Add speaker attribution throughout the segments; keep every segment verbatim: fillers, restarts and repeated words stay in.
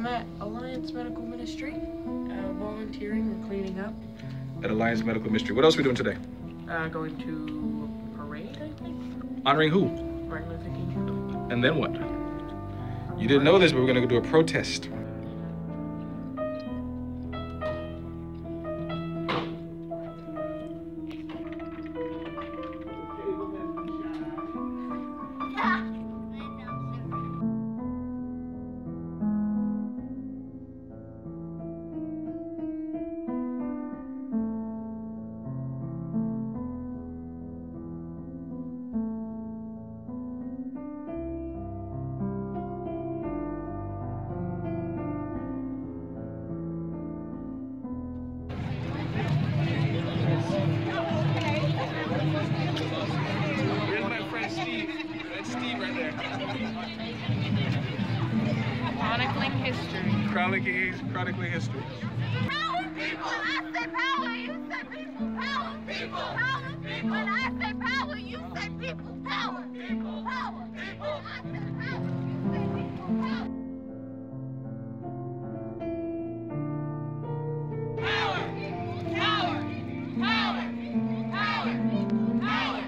Speaker 1: I'm at Alliance Medical Ministry, uh, volunteering and cleaning up.
Speaker 2: At Alliance Medical Ministry. What else are we doing today?
Speaker 1: Uh, going to a parade, I think.
Speaker 2: Honoring who?
Speaker 1: Martin Luther King.
Speaker 2: And then what? You didn't know this, but we're going to go do a protest.
Speaker 1: Chronicling history.
Speaker 2: Chronicling, chronicling history.
Speaker 3: Power people! When I say power, you say people. Power people! Power people! When I say power, you say people. Power people! Power people! When I say power, you say people. Power. Power! Power! Power! Power! Power!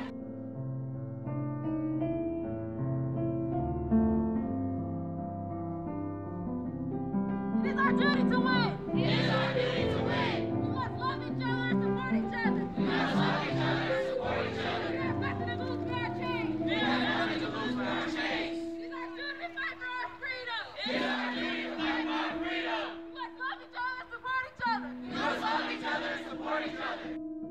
Speaker 3: It is our duty to win. It is our duty to win. We must love each other and support each other. We must love each other and support each other. We are nothing to lose for our change. We are nothing to lose for our change. It is our duty to fight for our freedom. It is our duty to fight for our freedom. We must love each other and support each other. We must love each other and support each other.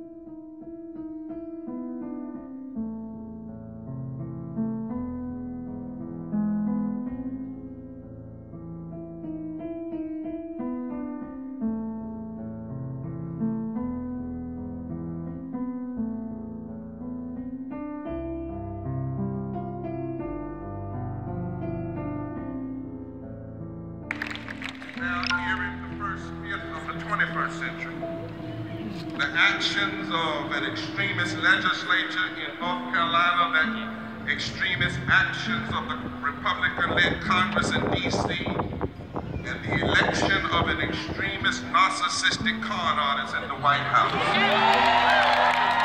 Speaker 4: Now, here in the first fifth of the twenty-first century, the actions of an extremist legislature in North Carolina, the extremist actions of the Republican-led Congress in D C, and the election of an extremist narcissistic con artist in the White House.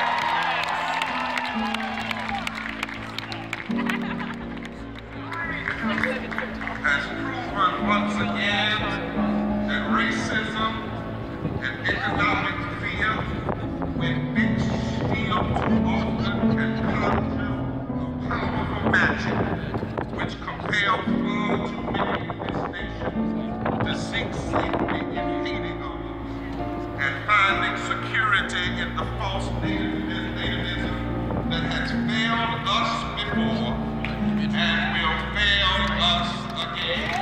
Speaker 4: Has proven once again that racism and economic fear, when mixed, still too often can conjure a powerful magic which compels far too many in this nation to seek safety in hating others and finding security in the false nativism that has failed us before and will fail us again.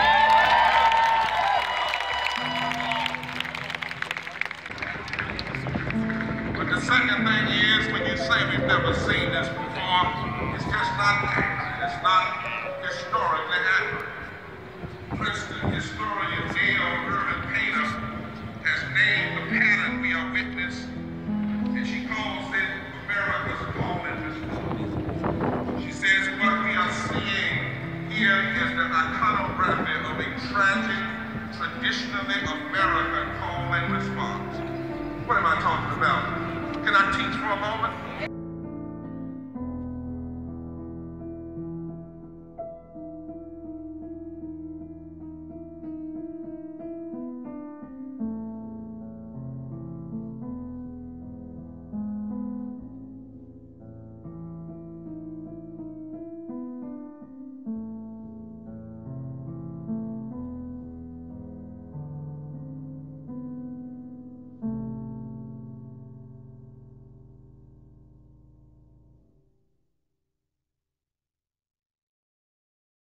Speaker 4: But the second thing is, when you say we've never seen this before, it's just not accurate. It's not historically accurate. Princeton historian Neil Irvin Painter has named the pattern we are witness, and she calls it America's calling response. She says what we are seeing here is the iconography of a tragic, traditionally American call and response. What am I talking about? Can I teach for a moment?